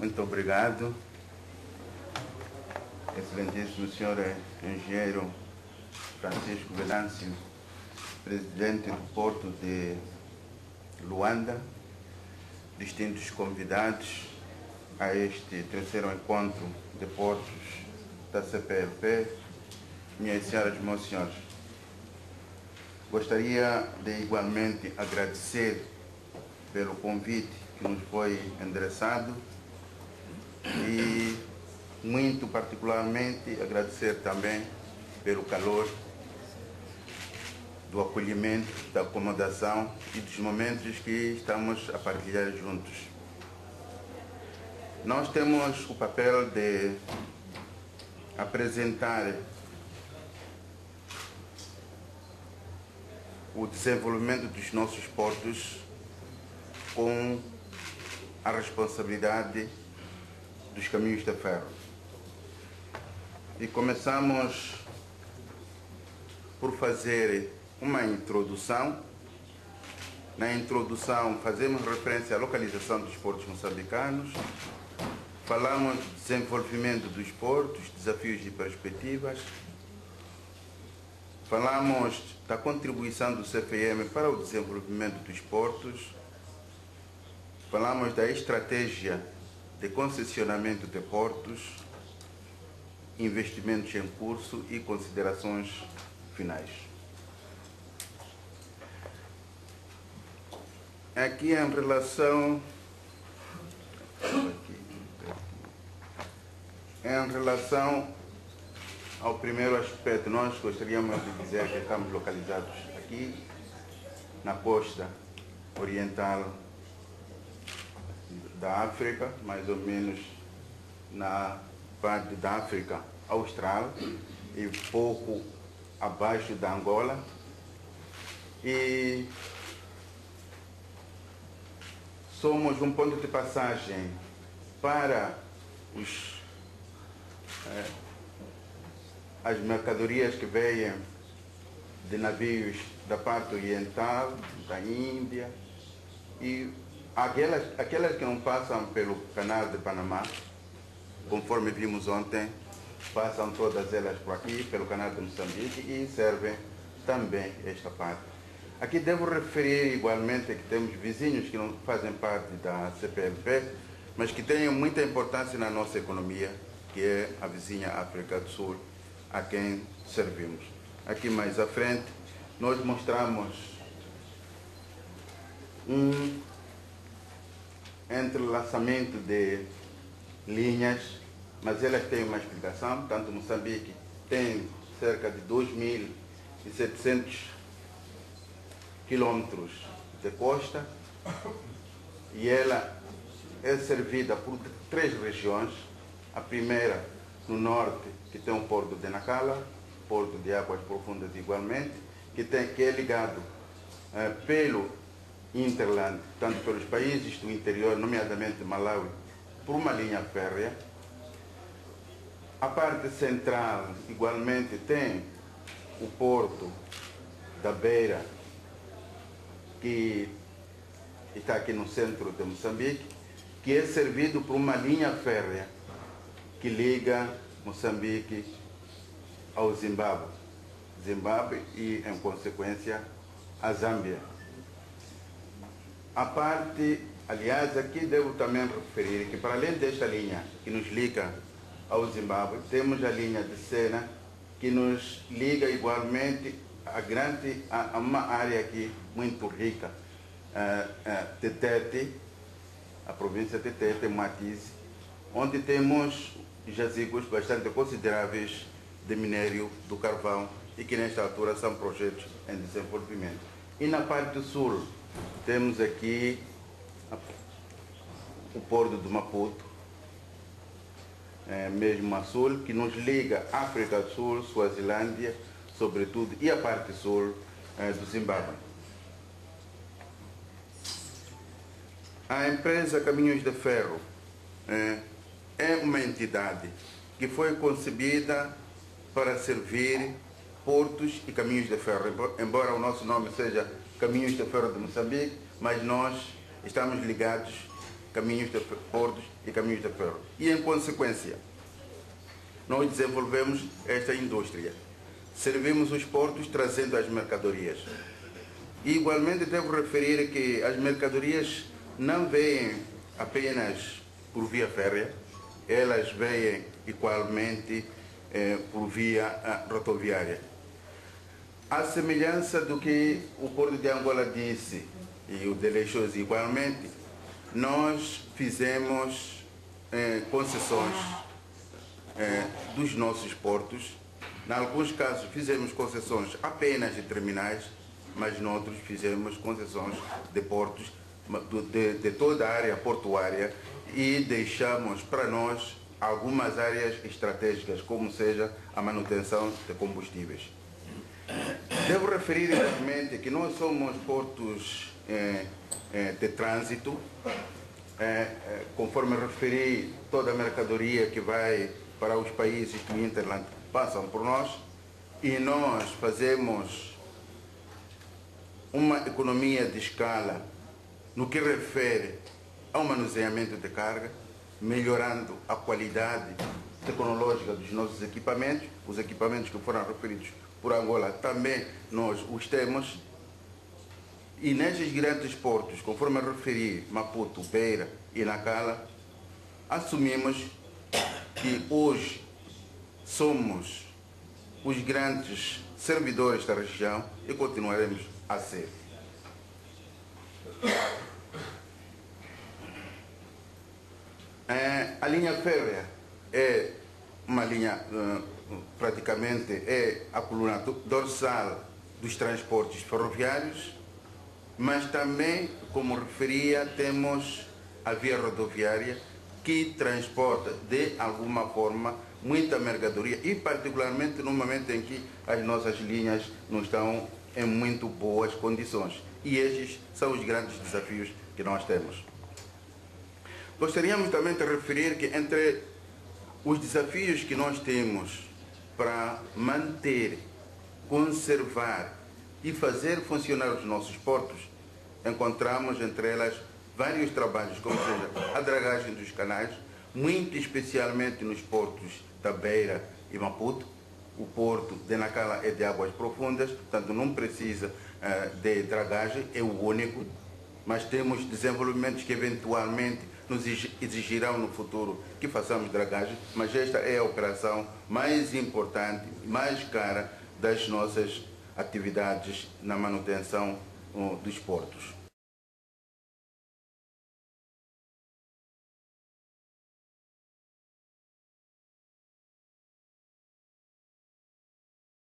Muito obrigado, excelentíssimo senhor engenheiro Francisco Venâncio, presidente do Porto de Luanda, distintos convidados a este terceiro encontro de portos da CPLP, minhas senhoras e meus senhores. Gostaria de igualmente agradecer pelo convite que nos foi endereçado e muito particularmente agradecer também pelo calor do acolhimento, da acomodação e dos momentos que estamos a partilhar juntos. Nós temos o papel de apresentar o desenvolvimento dos nossos portos com a responsabilidade dos caminhos de ferro. E começamos por fazer uma introdução. Na introdução fazemos referência à localização dos portos moçambicanos, falamos do desenvolvimento dos portos, desafios e perspectivas, falamos da contribuição do CFM para o desenvolvimento dos portos, falamos da estratégia de concessionamento de portos, investimentos em curso e considerações finais. Aqui em relação ao primeiro aspecto, nós gostaríamos de dizer que estamos localizados aqui na costa oriental da África, mais ou menos na parte da África Austral e pouco abaixo da Angola. E somos um ponto de passagem para as mercadorias que vêm de navios da parte oriental, da Índia, e aquelas que não passam pelo canal de Panamá, conforme vimos ontem, passam todas elas por aqui, pelo canal de Moçambique, e servem também esta parte. Aqui devo referir igualmente que temos vizinhos que não fazem parte da CPLP, mas que têm muita importância na nossa economia, que é a vizinha África do Sul, a quem servimos. Aqui mais à frente, nós mostramos um entrelaçamento de linhas, mas elas têm uma explicação. Tanto Moçambique tem cerca de 2.700 quilômetros de costa e ela é servida por 3 regiões. A primeira, no norte, que tem o porto de Nacala, porto de águas profundas igualmente, que é ligado pelo Interland, tanto pelos países do interior, nomeadamente Malawi, por uma linha férrea. A parte central, igualmente, tem o porto da Beira, que está aqui no centro de Moçambique, que é servido por uma linha férrea que liga Moçambique ao Zimbábue e, em consequência, a Zâmbia. A parte, aliás, aqui devo também referir que, para além desta linha que nos liga ao Zimbábue, temos a linha de Sena, que nos liga igualmente a uma área aqui muito rica, de Tete, a província de Tete, Matize, onde temos jazigos bastante consideráveis de minério do carvão e que nesta altura são projetos em desenvolvimento. E na parte sul temos aqui o porto de Maputo, mesmo a sul, que nos liga África do Sul, Suazilândia, sobretudo, e a parte sul do Zimbábue. A empresa Caminhos de Ferro é uma entidade que foi concebida para servir portos e caminhos de ferro, embora o nosso nome seja Caminhos de Ferro de Moçambique, mas nós estamos ligados caminhos de portos e caminhos de ferro. E, em consequência, nós desenvolvemos esta indústria. Servimos os portos trazendo as mercadorias. E, igualmente, devo referir que as mercadorias não vêm apenas por via férrea, elas vêm igualmente por via rodoviária. À semelhança do que o Porto de Angola disse, e o de Leixões igualmente, nós fizemos concessões dos nossos portos. Em alguns casos fizemos concessões apenas de terminais, mas noutros fizemos concessões de portos, de toda a área portuária, e deixamos para nós algumas áreas estratégicas, como seja a manutenção de combustíveis. Devo referir igualmente que nós somos portos de trânsito, conforme referi, toda a mercadoria que vai para os países do Interland passam por nós, e nós fazemos uma economia de escala no que refere ao manuseamento de carga, melhorando a qualidade tecnológica dos nossos equipamentos. Os equipamentos que foram referidos por Angola também nós os temos. E nestes grandes portos, conforme eu referi, Maputo, Beira e Nacala, assumimos que hoje somos os grandes servidores da região e continuaremos a ser. A linha férrea é uma linha, praticamente, é a coluna dorsal dos transportes ferroviários, mas também, como referia, temos a via rodoviária, que transporta de alguma forma muita mercadoria, e particularmente no momento em que as nossas linhas não estão em muito boas condições. E estes são os grandes desafios que nós temos. Gostaríamos também de referir que entre os desafios que nós temos para manter, conservar e fazer funcionar os nossos portos, encontramos entre elas vários trabalhos, como seja a dragagem dos canais, muito especialmente nos portos da Beira e Maputo. O porto de Nacala é de águas profundas, portanto não precisa de dragagem, é o único, mas temos desenvolvimentos que eventualmente nos exigirão no futuro que façamos dragagem, mas esta é a operação mais importante, mais cara das nossas atividades na manutenção dos portos.